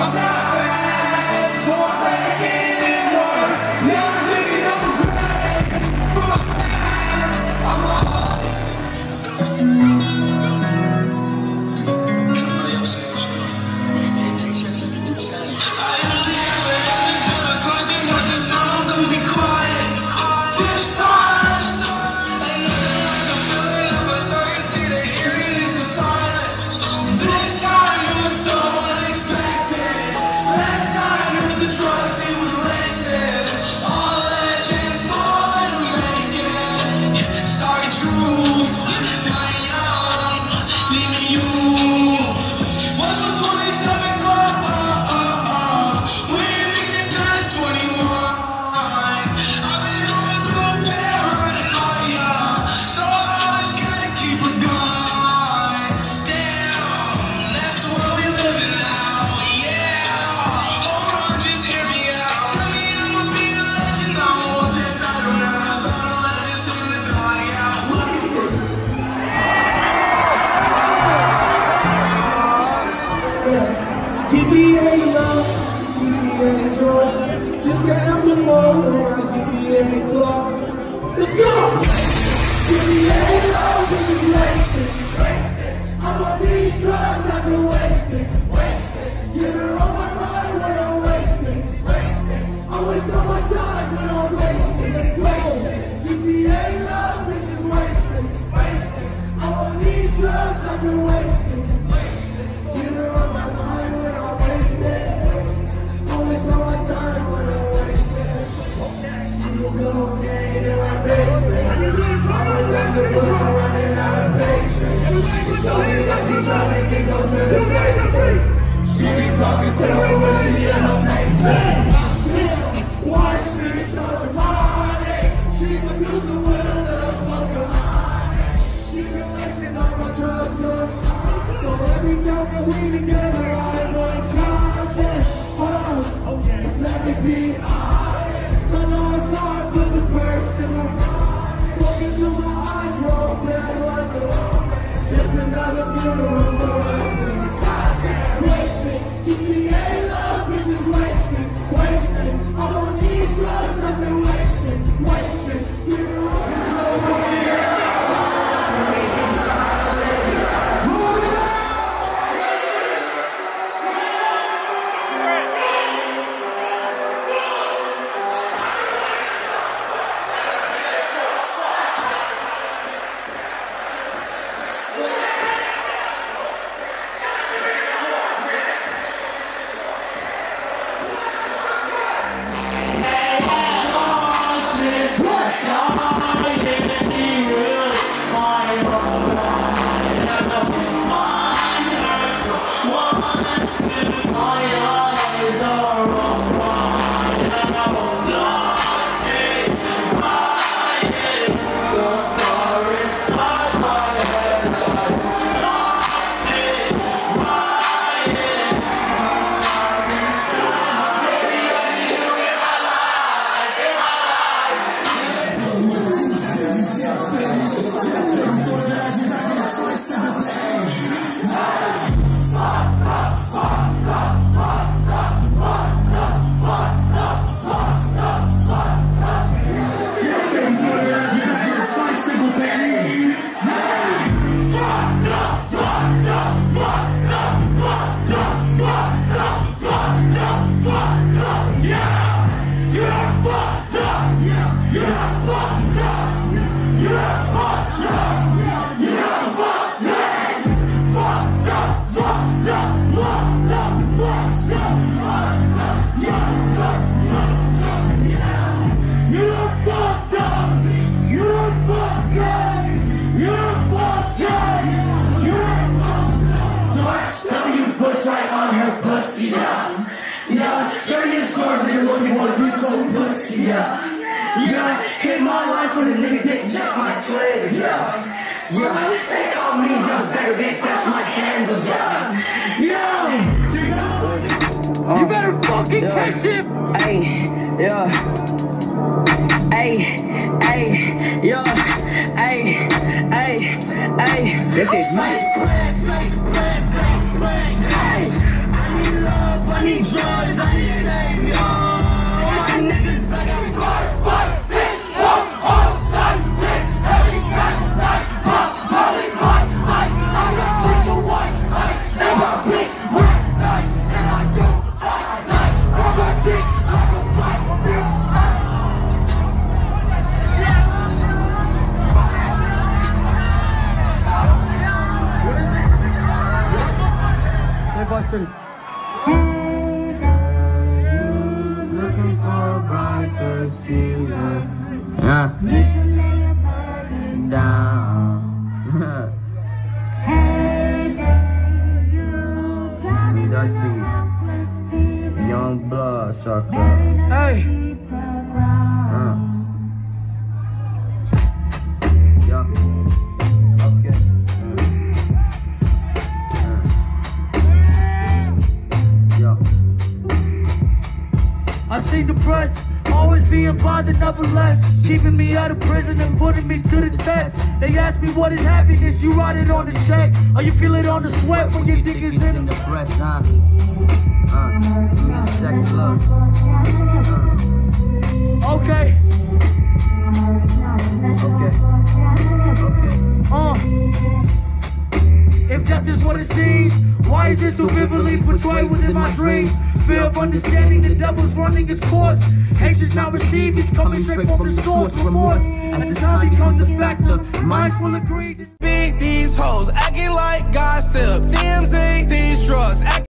GTA love, GTA drugs. Just got out the phone on my GTA club. Let's go! GTA love, this is wasted. I'm on these drugs, I've been wasted. Give it all my mind when I'm wasted. I waste all my time when I'm wasted. Let's go! GTA love, this is wasted. I'm on these drugs, I've been wasted. Give it all my mind when I'm wasted. I waste all my time when I'm wasted. She cocaine in my basement. All my days are blue, I'm running out of patience. She told me that she's trying to get close to the safety. She be talking to her when she in a why she so demonic? She producing with a little fucking honey. She relaxing on my drugs, so every time that we together, I'm unconscious. Oh yeah, let me be honest. I know it's hard, but the person I'm smoking till my eyes roll back like a just another funeral for everything. Wasted, GTA love, bitches wasted. I'm on these drugs, I've been wasted. Yeah, hit my life with a nigga that just my trade. Yeah, they call me the better bitch, that's my handle. Yeah, you better fucking catch him. Hey, yeah. This is my need drugs, I need savior. My niggas, I got blood, fuck, bitch, fuck, all sun, bitch, every night, pop, molly, hot, I got 3 to 1, I see my bitch, red nights, and I do 5 nights, from my dick, like a black bitch. City. Hey there, you looking for a brighter season? Yeah. Need to lay your burden down. Hey there, you drowning in a helpless feeling. Young blood sucker. Hey. Yeah. Okay. I've seen the press, always being bothered, nevertheless, keeping me out of prison and putting me to the test. They ask me what is happiness, you write it on the check. Are you feeling on the sweat when your dick is in the press, give me a second look. Okay. If death is what it seems, why is it so vividly portrayed within my dreams? Fear of understanding the devil's running its course. Hate is not received, it's coming straight from the source. Remorse, as the time becomes a factor, minds full of greed. Big these hoes, acting like gossip. Damn.